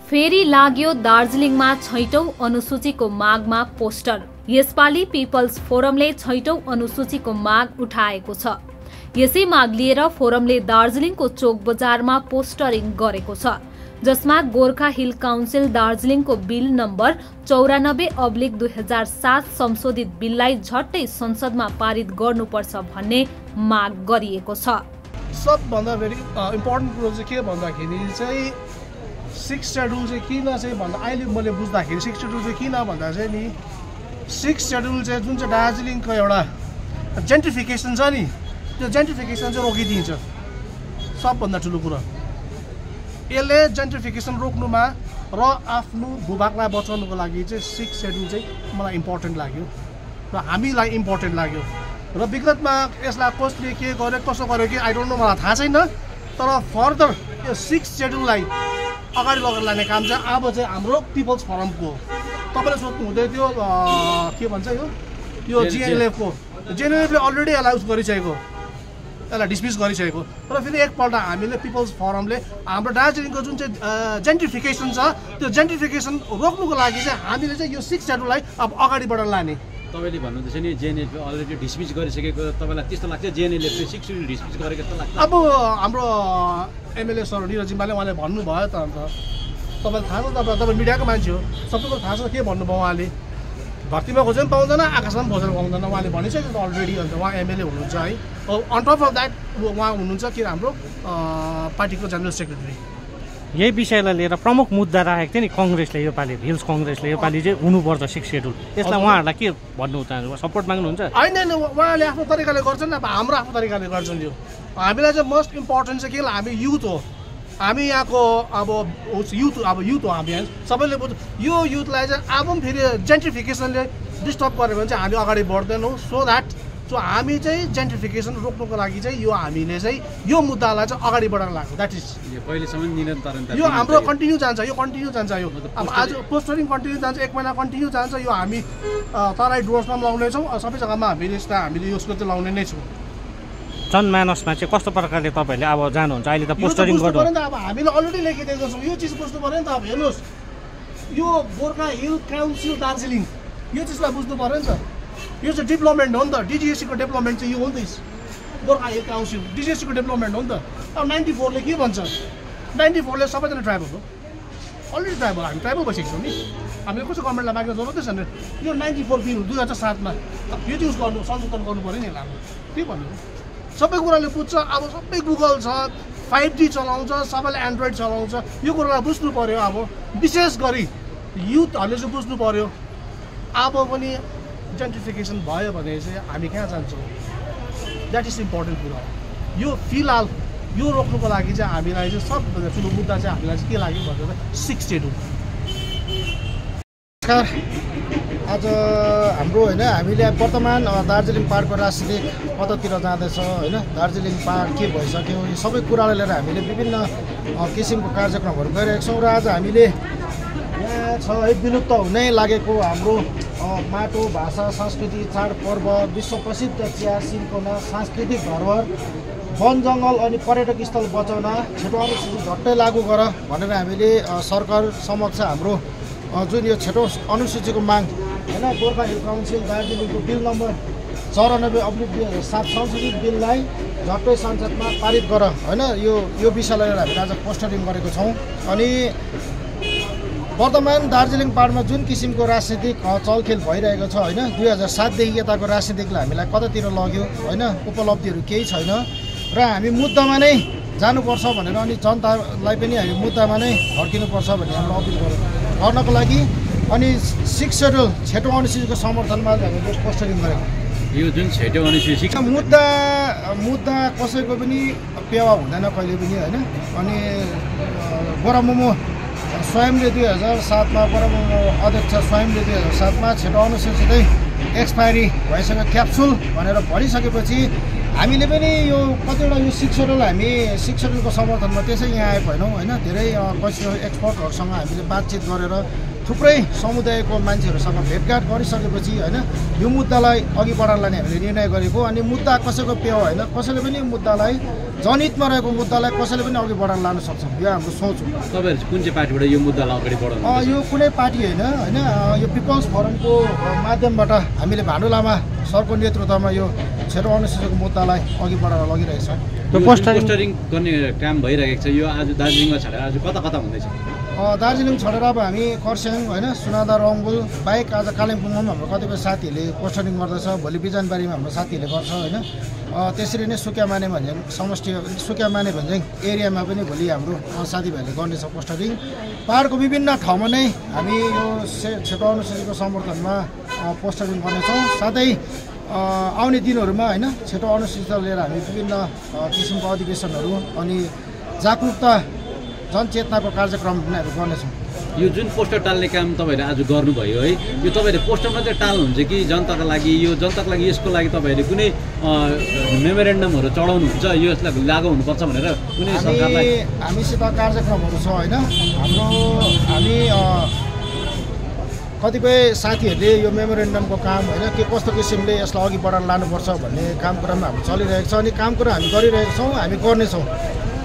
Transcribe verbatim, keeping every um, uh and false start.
फेरि लाग्यो दार्जिलिङमा छैटौं अनुसूचीको मागमा पोस्टर। यसपालि पिपल्स फोरमले छैटौं अनुसूचीको माग उठाएको छ। यसै माग लिएर फोरमले दार्जिलिङको चोक बजारमा पोस्टरिङ गरेको छ, जसमा गोर्खा हिल काउन्सिल दार्जिलिङको बिल नम्बर चौरानब्बे अब्लिक दुई हजार सात संशोधित बिललाई झट्टै संसदमा पारित गर्नुपर्छ भन्ने माग गरिएको छ। सबभन्दा फेरि इम्पोर्टेन्ट कुरो चाहिँ के भन्दाखेरि चाहिँ सिक्स सेड्युल चाहिँ किन चाहिँ भन्दा अहिले मैले बुझ्दाखेरि सिक्स सेड्युल चाहिँ किन भन्दा चाहिँ नि सिक्स सेड्युल चाहिँ जुन चाहिँ दार्जिलिङको एउटा जेन्ट्रिफिकेसन छ नि, त्यो जेन्ट्रिफिकेसन चाहिँ रोकिदिन्छ। सबभन्दा ठुलो कुरो यसले जेन्ट्रिफिकेसन रोक्नुमा र आफ्नो भूभागलाई बचाउनुको लागि चाहिँ सिक्स सेड्युल चाहिँ मलाई इम्पोर्टेन्ट लाग्यो र हामीलाई इम्पोर्टेन्ट लाग्यो। र विगतमा यसलाई कसले के गर्यो कसो गर्यो कि आई डोन्ट नो, मलाई थाहा छैन। तर फर्दर यो सिक्स सेड्युललाई अगाडि लगेर लाने काम चाहिँ अब चाहिँ हाम्रो पिपल्स फोरमको। तपाईँले सोध्नु हुँदै थियो के भन्छ यो यो जिएनएलएफको जिएनएलएफले अलरेडी एलाउज गरिसकेको, यसलाई डिसमिस गरिसकेको। तर फेरि एकपल्ट हामीले पिपल्स फोरमले हाम्रो दार्जिलिङको जुन चाहिँ जेन्ट्रिफिकेसन छ त्यो जेन्ट्रिफिकेसन रोक्नुको लागि चाहिँ हामीले चाहिँ यो सिक्स सेड्युललाई अब अगाडि बढाएर लाने। तपाईँले भन्नुहुँदैछ नि जिएनएलएफ अलरेडी डिसमिस गरिसकेको, तपाईँलाई त्यस्तो लाग्छ जिएनएलएफले सिक्स सेड्युल डिसमिस गरेको जस्तो लाग्छ? अब हाम्रो एमएलए सर निरज जिम्बाले उहाँले भन्नुभयो त, अन्त तपाईँलाई थाहा छ, तपाईँ तपाईँ मिडियाको मान्छे हो, सबैको थाहा छ के भन्नुभयो उहाँले। धरतीमा खोजेर पनि पाउँदैन, आकाशमा पनि खोजेर पाउँदैन, उहाँले भनिसक्यो अलरेडी। अन्त उहाँ एमएलए हुनुहुन्छ है, अन टप अफ द्याट उहाँ हुनुहुन्छ के हाम्रो पार्टीको जेनरल सेक्रेटरी। यही विषयलाई लिएर प्रमुख मुद्दा राखेको थियो नि कङ्ग्रेसले, योपालि हिल्स कङ्ग्रेसले योपालि चाहिँ हुनुपर्छ सिक्स सेड्युल। यसलाई उहाँहरूलाई के भन्नु चाहनुहुन्छ, सपोर्ट माग्नुहुन्छ? होइन होइन, उहाँले आफ्नो तरिकाले गर्छन्, अब हाम्रो आफ्नो तरिकाले गर्छन्। यो हामीलाई चाहिँ मोस्ट इम्पोर्टेन्ट चाहिँ के, हामी युथ हो, हामी यहाँको अब युथ अब युथ हो हामी सबैले बुझ्छ। यो युथलाई चाहिँ अब पनि फेरि जेन्ट्रिफिकेसनले डिस्टर्ब गर्यो भने चाहिँ हामी अगाडि बढ्दैनौँ। सो द्याट सो हामी चाहिँ जेन्ट्रिफिकेसन रोक्नुको लागि चाहिँ यो हामीले चाहिँ यो मुद्दालाई चाहिँ अगाडि बढाउन लाग्यो। द्याट इज पहिलेसम्म निरन्तर यो हाम्रो कन्टिन्यू जान्छ, यो कन्टिन्यू जान्छ। यो अब आज पोस्टरिङ कन्टिन्यू जान्छ, एक महिना कन्टिन्यू जान्छ। यो हामी तराई डुवर्समा पनि लाउनेछौँ, सबै जग्गामा हामीले यसलाई हामीले यसको चाहिँ लाउने नै छौँ। जनमानसमा चाहिँ कस्तो प्रकारले तपाईँहरूले अब जानुहुन्छ? अहिले त पोस्टरिङ गर्नु पर्यो नि त, अब हामीले अलरेडी लेखिदिएको छौँ। यो चिज बुझ्नु पऱ्यो नि त। अब हेर्नुहोस्, यो गोर्खा हिल काउन्सिल दार्जिलिङ, यो चिजलाई बुझ्नु पऱ्यो नि त। यो चाहिँ डेभलपमेन्ट हो नि त, डिजिएससीको डेभलपमेन्ट चाहिँ यो हो नि त। गोर्खा हिल काउन्सिल डिजिएससीको डेभलपमेन्ट हो नि त। अब नाइन्टी फोरले के भन्छ, नाइन्टी फोरले सबैजना ट्राइबल हो, अलरेडी ट्राइबल, हामी ट्राइबल भइसकेको छौँ नि। हामीले कसै गभर्मेन्टलाई माग्न जरुरतै छैन। यो नाइन्टी फोर बिल दुई हजार सातमा यो युज गर्नु संशोधन गर्नु पऱ्यो नि हाम्रो, के भन्नु। सबै कुराले बुझ्छ, अब सबै गुगल छ, फाइभ जी चलाउँछ, सबैले एन्ड्रोइड चलाउँछ। यो कुरालाई बुझ्नु पऱ्यो। अब विशेष गरी युथहरूले चाहिँ बुझ्नु पऱ्यो। अब पनि जेन्ट्रिफिकेसन भयो भने चाहिँ हामी कहाँ जान्छौँ, द्याट इज इम्पोर्टेन्ट कुरा हो। यो फिलहाल यो रोक्नुको लागि चाहिँ हामीलाई चाहिँ सबभन्दा ठुलो मुद्दा चाहिँ हामीलाई चाहिँ के लाग्यो भन्दा सिक्स सेड्युल। नमस्कार, आज हाम्रो होइन हामीले वर्तमान दार्जिलिङ पाहाडको राजनीतिक पद्धतिर जाँदैछ होइन। दार्जिलिङ पाहाड के भइसक्यो, यो सबै कुरालाई लिएर हामीले विभिन्न किसिमको कार्यक्रमहरू गरिरहेका छौँ। र आज हामीले यहाँ छ है विलुप्त हुनै लागेको हाम्रो माटो, भाषा, संस्कृति, चाडपर्व, विश्व प्रसिद्ध चिया, सिन्कोना, सांस्कृतिक धरोहर, वन जङ्गल अनि पर्यटक स्थल बचाउन छिटो अनुसूची झट्टै लागू गर भनेर हामीले सरकार समक्ष हाम्रो जुन यो छिटो अनुसूचीको माग होइन, गोर्खा हिल काउन्सिल दार्जिलिङको बिल नम्बर चौरानब्बे अब्लिक दुई हजार सात संशोधित बिललाई झट्टै संसदमा पारित गर होइन, यो यो विषयलाई लिएर हामीले आज पोस्टरिङ गरेको छौँ। अनि वर्तमान दार्जिलिङ पाहाडमा जुन किसिमको राजनीतिक चलखेल भइरहेको छ होइन, दुई हजार सातदेखि यताको राजनीतिकले हामीलाई कतातिर लग्यो होइन, उपलब्धिहरू केही छैन। र हामी मुद्दामा नै जानुपर्छ भनेर अनि जनतालाई पनि हामी मुद्दामा नै फर्किनुपर्छ भन्ने हाम्रो अपिल गरौँ गर्नको लागि अनि सिक्स सेड्युल छिटो अनुसूचीको समर्थनमा हामीले पोस्टरिङ गरेको। यो जुन छिटो अनुसूची मुद्दा मुद्दा कसैको पनि पेवा हुँदैन कहिले पनि होइन। अनि गोरामुमो स्वयंले दुई हजार सातमा गोरामुमो अध्यक्ष स्वयंले दुई हजार सातमा छिटो अनुसूची चाहिँ एक्सपायरी भइसक्यो क्याप्सुल भनेर भनिसकेपछि हामीले पनि यो कतिवटा यो सिक्स सेड्युल हामी सिक्स सेड्युलको समर्थनमा त्यसै यहाँ आएको होइनौँ होइन। धेरै कन्स्टिट्युसन एक्सपर्टहरूसँग हामीले बातचित गरेर थुप्रै समुदायको मान्छेहरूसँग भेटघाट गरिसकेपछि होइन यो मुद्दालाई अघि बढाउन लाने हामीले निर्णय गरेको अनि मुद्दा कसैको पेउ होइन कसैले पनि मुद्दालाई जनहितमा रहेको मुद्दालाई कसैले पनि अघि बढाउन लान सक्छौँ यो हाम्रो सोच हो। तपाईँहरू कुन चाहिँ पार्टीबाट यो मुद्दालाई अगाडि बढाउनु? यो कुनै पार्टी होइन होइन यो पिपल्स फोरमको माध्यमबाट हामीले भानु लामा सरको नेतृत्वमा यो क्षेत्र अनुसूचितको मुद्दालाई अघि बढाएर लगिरहेको छ। पोस्टरिङ गर्ने काम भइरहेको छ। यो आज दार्जिलिङमा छाडेर आज कता कता हुँदैछ? दार्जिलिङ छोडेर अब हामी खरसाङ होइन सुनादा रङ्बुल बाहेक आज कालिम्पोङमा पनि हाम्रो कतिपय साथीहरूले पोस्टरिङ गर्दछ। भोलि बिजनबारीमा हाम्रो साथीहरूले गर्छ होइन। त्यसरी नै सुकिया माने भन्ने समष्टि सुकिया माने भन्ने एरियामा पनि भोलि हाम्रो साथीभाइहरूले गर्नेछ पोस्टरिङ। पाहाडको विभिन्न ठाउँमा नै हामी यो क्षेत्र अनुसूचितको समर्थनमा पोस्टरिङ गर्नेछौँ। साथै आउने दिनहरूमा होइन क्षेत्र अनुसूचित लिएर हामी विभिन्न किसिमको अधिवेशनहरू अनि जागरुकता जनचेतनाको कार्यक्रम हामी गर्नेछौँ। यो जुन पोस्टर टाल्ने काम तपाईँहरूले आज गर्नुभयो है, यो तपाईँहरूले पोस्टर मात्रै टाल्नुहुन्छ कि जनताको लागि यो जनताको लागि यसको लागि तपाईँहरूले कुनै मेमोरेन्डमहरू चढाउनुहुन्छ यो यसलाई लागु हुनुपर्छ भनेर कुनै सरकारलाई? हामीसित कार्यक्रमहरू छ होइन हाम्रो हामी कतिपय साथीहरूले यो मेमोरेन्डमको काम होइन के कस्तो किसिमले यसलाई अघि बढाएर लानुपर्छ भन्ने काम कुरामा हाम्रो चलिरहेको छ अनि काम कुरा हामी गरिरहेको छौँ हामी गर्नेछौँ।